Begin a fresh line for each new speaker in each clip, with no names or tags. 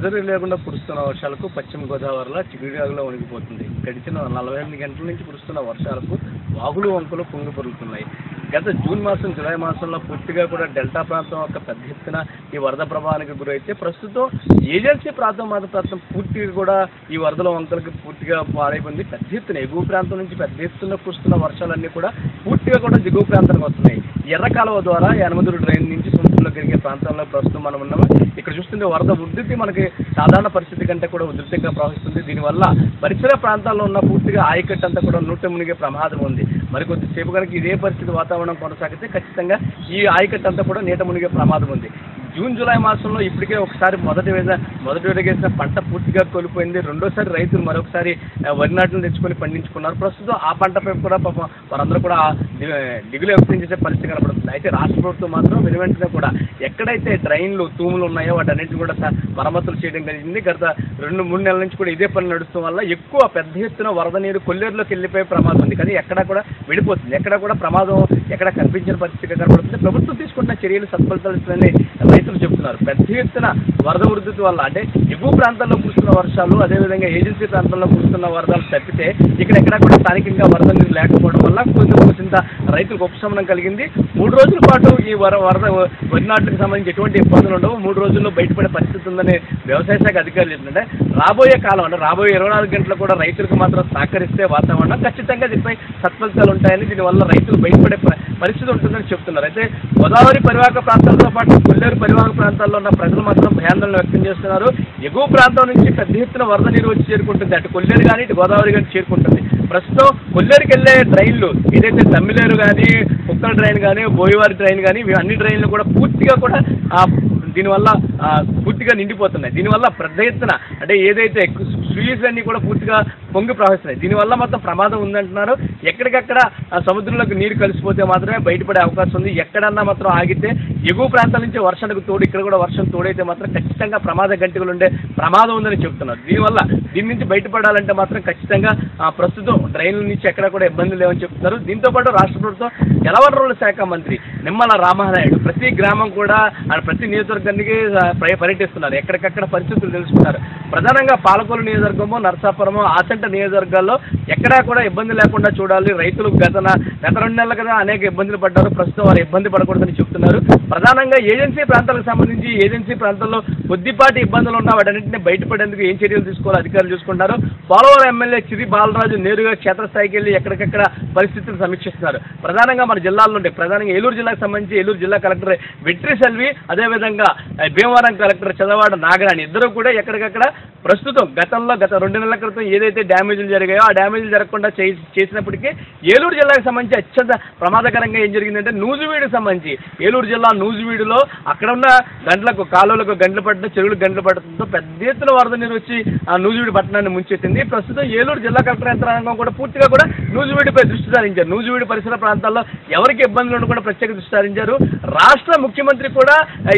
ఎడతెరిపి లేకుండా కురుస్తున్న వర్షాలకు పశ్చిమ గోదావరిలో చిగురుగాగులో వణికిపోతుంది. గడిచిన 48 గంటల నుంచి కురుస్తున్న వర్షాలకు వాగులు వంకలు పొంగి పొరుగుతున్నాయి. గత జూన్ మాసం జూలై మాసంలో పూర్తిగా కూడా డెల్టా ప్రాంతం యొక్క పెద్ద ఎత్తున ఈ వరద ప్రభావానికి గురైతే ప్రస్తుతం ఏజెన్సీ ప్రాంతం పూర్తిగా కూడా ఈ వరదల వంకలకి పూర్తిగా పారైపోయింది. పెద్ద ఎత్తున ఎగువ ప్రాంతం నుంచి పెద్ద ఎత్తున కురుస్తున్న వర్షాలన్నీ కూడా పూర్తిగా కూడా దిగువ ప్రాంతానికి వస్తున్నాయి. ఎర్ర కాలువ ద్వారా యనమదురు డ్రైన్ నుంచి సముద్రంలో కలిగే ప్రాంతాల్లో ప్రస్తుతం మనం ఉన్నాము. ఇక్కడ చూస్తుంటే వరద ఉధృతి మనకి సాధారణ పరిస్థితి కంటే కూడా ఉధృతంగా ప్రవహిస్తుంది. దీనివల్ల పరిసర ప్రాంతాల్లో ఉన్న పూర్తిగా ఆయకట్టు అంతా కూడా నూట మునిగే ప్రమాదం ఉంది. మరి కొద్దిసేపు కనుక ఇదే పరిస్థితి వాతావరణం కొనసాగితే ఖచ్చితంగా ఈ ఆయకట్టు అంతా కూడా నీట మునిగే ప్రమాదం ఉంది. జూన్ జూలై మాసంలో ఇప్పటికే ఒకసారి మొదటి విడగేసిన పంట పూర్తిగా కోల్పోయింది. రెండోసారి రైతులు మరొకసారి వరి నాటును తెచ్చుకొని పండించుకున్నారు. ప్రస్తుతం ఆ పంటపై కూడా పాపం వారందరూ కూడా దిగులు వ్యక్తం చేసే పరిస్థితి కనబడుతుంది. అయితే రాష్ట్ర ప్రభుత్వం మాత్రం వెనువెంటనే కూడా ఎక్కడైతే డ్రైన్లు తూములు ఉన్నాయో వాటన్నింటినీ కూడా మరమ్మతులు చేయడం జరిగింది. గత 2-3 నెలల నుంచి కూడా ఇదే పని నడుస్తున్న వల్ల ఎక్కువ పెద్ద ఎత్తున వరద నీరు కొల్లేరులోకి వెళ్ళిపోయే ప్రమాదం ఉంది. కానీ ఎక్కడా కూడా విడిపోతుంది. ఎక్కడ కూడా ప్రమాదం ఎక్కడ కనిపించిన పరిస్థితి కనబడుతుంది. ప్రభుత్వం తీసుకుంటున్న చర్యలు సత్ఫలితాలు ఇస్తాయని రైతులు చెప్తున్నారు. పెద్ద ఎత్తున వరద ఉధృతి వల్ల అంటే ఎగువ ప్రాంతాల్లో కురుస్తున్న వర్షాలు అదేవిధంగా ఏజెన్సీ ప్రాంతాల్లో కురుస్తున్న వరదలు తప్పితే ఇక్కడెక్కడా కూడా స్థానికంగా వరద నీరు లేకపోవడం వల్ల కొంత రైతులకు ఉపశమనం కలిగింది. 3 రోజుల పాటు ఈ వరద వరి నాటుకు సంబంధించి ఎటువంటి ఇబ్బందులు ఉండవు. 3 రోజుల్లో బయటపడే పరిస్థితి ఉందని వ్యవసాయ శాఖ అధికారులు చెప్తుంటే రాబోయే కాలం అంటే రాబోయే 24 గంటలు కూడా రైతులకు మాత్రం సహకరిస్తే వాతావరణం ఖచ్చితంగా దీనిపై సత్ఫలితాలు ఉంటాయని దీనివల్ల రైతులు బయటపడే పరిస్థితి ఉంటుందని చెప్తున్నారు. అయితే గోదావరి పరివాహక ప్రాంతాలతో పాటు కొల్లేరు పరివాహక ప్రాంతాల్లో ఉన్న ప్రజలు మాత్రం భయాందోళన వ్యక్తం చేస్తున్నారు. ఎగువ ప్రాంతం నుంచి పెద్ద ఎత్తున వరద నీరు వచ్చి చేరుకుంటుంది. అటు కొల్లేరు కానీ ఇటు గోదావరి కానీ చేరుకుంటుంది. ప్రస్తుతం కొల్లేరుకి వెళ్ళే డ్రైన్లు ఏదైతే తమ్మిలేరు కానీ కుక్కల డ్రైన్ కానీ బోయవారి డ్రైన్ కానీ అన్ని డ్రైన్లు కూడా పూర్తిగా కూడా దీనివల్ల పూర్తిగా నిండిపోతున్నాయి. దీనివల్ల పెద్ద ఎత్తున అంటే ఏదైతే స్ట్రీట్స్ అన్నీ కూడా పూర్తిగా పొంగి ప్రవహిస్తున్నాయి. దీనివల్ల మాత్రం ప్రమాదం ఉందంటున్నారు. ఎక్కడికక్కడ సముద్రంలోకి నీరు కలిసిపోతే మాత్రమే బయటపడే అవకాశం ఉంది. ఎక్కడన్నా మాత్రం ఆగితే ఎగువ ప్రాంతాల నుంచి వర్షానికి తోడు ఇక్కడ కూడా వర్షం తోడైతే మాత్రం ఖచ్చితంగా ప్రమాద గంటలు ఉండే ప్రమాదం ఉందని చెప్తున్నారు. దీని నుంచి బయటపడాలంటే మాత్రం ఖచ్చితంగా ప్రస్తుతం డ్రైన్ల నుంచి ఎక్కడ కూడా ఇబ్బందులు లేవని చెప్తున్నారు. దీంతోపాటు రాష్ట్ర ప్రభుత్వం జలవనరుల శాఖ మంత్రి నిమ్మల రామానాయుడు ప్రతి గ్రామం కూడా ప్రతి నియోజకవర్గానికి పర్యటిస్తున్నారు. ఎక్కడికక్కడ పరిస్థితులు తెలుసుకున్నారు. ప్రధానంగా పాలకొల్లు నియోజకవర్గము నరసాపురము ఆచంట నియోజకవర్గాల్లో ఎక్కడా కూడా ఇబ్బంది లేకుండా చూడాలి. రైతులు గత 2 నెలల కదా అనేక ఇబ్బందులు పడ్డారు. ప్రస్తుతం వారు ఇబ్బంది పడకూడదని చెప్తున్నారు. ప్రధానంగా ఏజెన్సీ ప్రాంతాలకు సంబంధించి ఏజెన్సీ ప్రాంతాల్లో కొద్దిపాటి ఇబ్బందులు ఉన్న వాటన్నింటినీ బయటపడేందుకు ఏం చర్యలు తీసుకోవాలో అధికారులు చూసుకుంటారు. పోలవరం ఎమ్మెల్యే చిరి బాలరాజు నేరుగా క్షేత్రస్థాయికి వెళ్ళి ఎక్కడికక్కడ పరిస్థితులు సమీక్షిస్తున్నారు. ప్రధానంగా మన జిల్లాల్లో ఉండే ప్రధానంగా ఏలూరు జిల్లాకు సంబంధించి ఏలూరు జిల్లా కలెక్టర్ వెట్రి సెల్వి అదేవిధంగా భీమవరం కలెక్టర్ చదవాడ నాగరాణి ఇద్దరు కూడా ఎక్కడికక్కడ ప్రస్తుతం గత 2 నెలల క్రితం ఏదైతే డ్యామేజీలు జరిగాయో ఆ డ్యామేజీలు జరగకుండా చేసినప్పటికీ ఏలూరు జిల్లాకు సంబంధించి అత్యంత ప్రమాదకరంగా ఏం జరిగిందంటే నూజివీడుకు సంబంధించి ఏలూరు జిల్లా నూజివీడులో అక్కడ ఉన్న గంటలకు కాలువలకు గంటలు పడుతుంది చెరువులకు గంటలు పడుతుందో పెద్ద ఎత్తున వరద నీరు వచ్చి ఆ నూజివీడు పట్టణాన్ని ముంచెత్తింది. ప్రస్తుతం ఏలూరు జిల్లా కలెక్టర్ యంత్రాంగం కూడా పూర్తిగా కూడా నూజివీడుపై దృష్టి సారించారు. నూజివీడు పరిసర ప్రాంతాల్లో ఎవరికి ఇబ్బందులు ఉండకుండా ప్రత్యేక దృష్టి సారించారు. రాష్ట్ర ముఖ్యమంత్రి కూడా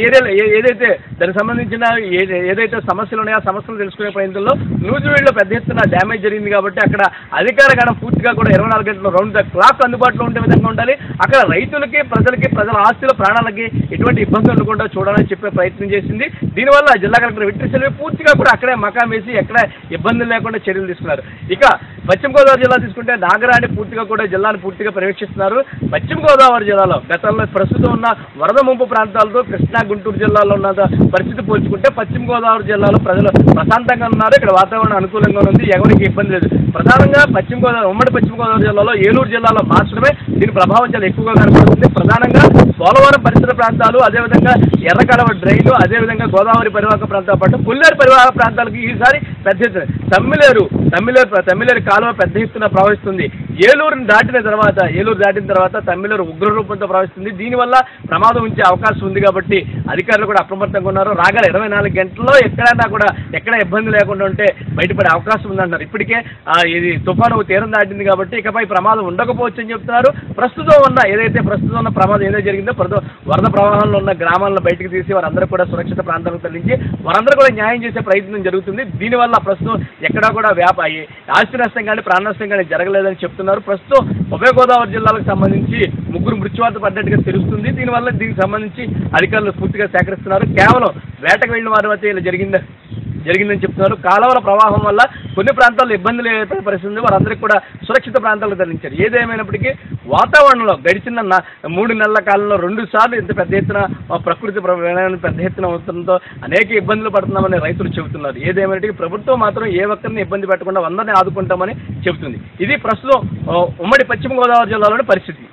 ఏదైతే దానికి సంబంధించిన ఏదైతే సమస్యలు ఉన్నాయో ఆ సమస్యలు తెలుసుకునే ప్రయత్నంలో నూజివీడులో పెద్ద ఎత్తున డ్యామేజ్ జరిగింది కాబట్టి అక్కడ అధికార గణం పూర్తిగా కూడా 24 గంటలు రౌండ్ ద క్లాక్ అందుబాటులో ఉండే విధంగా ఉండాలి. అక్కడ రైతులకి ప్రజల ఆస్తుల ప్రాణాలకి ఎటువంటి ఇబ్బందులు ఉండకుండా చూడాలని చెప్పే ప్రయత్నం చేసింది. దీనివల్ల జిల్లా కలెక్టర్ వెట్రి సెల్వి పూర్తిగా కూడా అక్కడే మకాం వేసి ఎక్కడ ఇబ్బందులు లేకుండా చర్యలు తీసుకున్నారు. ఇక పశ్చిమ గోదావరి జిల్లా తీసుకుంటే నాగరాణి పూర్తిగా కూడా జిల్లాను పూర్తిగా పర్యవేక్షిస్తున్నారు. పశ్చిమ గోదావరి జిల్లాలో గతంలో ప్రస్తుతం ఉన్న వరద ముంపు ప్రాంతాలతో కృష్ణా గుంటూరు జిల్లాలో ఉన్న పరిస్థితి పోల్చుకుంటే పశ్చిమ గోదావరి జిల్లాలో ప్రజలు ప్రశాంతంగా ఉన్నారు. ఇక్కడ వాతావరణం అనుకూలంగా ఉంది. ఎవరికి ఇబ్బంది లేదు. ప్రధానంగా ఉమ్మడి పశ్చిమ గోదావరి జిల్లాలో ఏలూరు జిల్లాలో మాత్రమే దీని ప్రభావం చాలా ఎక్కువగా కనబడుతుంది. ప్రధానంగా పోలవరం పరిసర ప్రాంతాలు అదేవిధంగా ఎర్రకాలువ డ్రైన్లు అదేవిధంగా గోదావరి పరివాహక ప్రాంతాలతో పాటు కొల్లేరు పరివాహక ప్రాంతాలకు ఈసారి పెద్ద ఎత్తున తమ్మిలేరు కాలువ పెద్ద ఎత్తున ప్రవహిస్తుంది. ఏలూరు దాటిన తర్వాత తమ్మిలేరు ఉగ్ర రూపంతో ప్రవహిస్తుంది. దీనివల్ల ప్రమాదం ఉంచే అవకాశం ఉంది కాబట్టి అధికారులు కూడా అప్రమత్తంగా ఉన్నారు. రాగల 24 గంటల్లో ఎక్కడైనా కూడా ఎక్కడ ఇబ్బంది లేకుండా ఉంటే బయటపడే అవకాశం ఉందంటారు. ఇప్పటికే ఇది తుఫాను తీరం దాటింది కాబట్టి ఇకపై ప్రమాదం ఉండకపోవచ్చు అని చెప్తున్నారు. ప్రస్తుతం ఉన్న ప్రమాదం ఏదో జరిగిందో వరద ప్రవాహంలో ఉన్న గ్రామాలను బయటకు తీసి వారందరూ కూడా సురక్షిత ప్రాంతాలకు తరలించి వారందరూ కూడా న్యాయం చేసే ప్రయత్నం జరుగుతుంది. దీనివల్ల ప్రస్తుతం ఎక్కడా కూడా ఆస్తి నష్టం కానీ ప్రాణ నష్టం కానీ జరగలేదని చెప్తున్నారు. ప్రస్తుతం ఉభయ గోదావరి జిల్లాలకు సంబంధించి 3 మృత్యువాత పడ్డట్టుగా తెలుస్తుంది. దీనికి సంబంధించి అధికారులు పూర్తిగా సేకరిస్తున్నారు. కేవలం వేటకు వెళ్ళిన వారి మధ్య ఇలా జరిగిందా జరిగిందని చెప్తున్నారు. కాలువల ప్రవాహం వల్ల కొన్ని ప్రాంతాల్లో ఇబ్బందులు ఏర్పడే పరిస్థితి ఉంది. వారందరికీ కూడా సురక్షిత ప్రాంతాలకు తరలించారు. ఏదేమైనప్పటికీ వాతావరణంలో గడిచిన 3 నెలల కాలంలో 2 సార్లు ఇంత పెద్ద ఎత్తున ప్రకృతి పెద్ద ఎత్తున అవుతుందో అనేక ఇబ్బందులు పడుతున్నామని రైతులు చెబుతున్నారు. ఏదేమైనప్పటికీ ప్రభుత్వం మాత్రం ఏ ఒక్కరిని ఇబ్బంది పెట్టకుండా అందరినీ ఆదుకుంటామని చెబుతుంది. ఇది ప్రస్తుతం ఉమ్మడి పశ్చిమ గోదావరి జిల్లాలోని పరిస్థితి.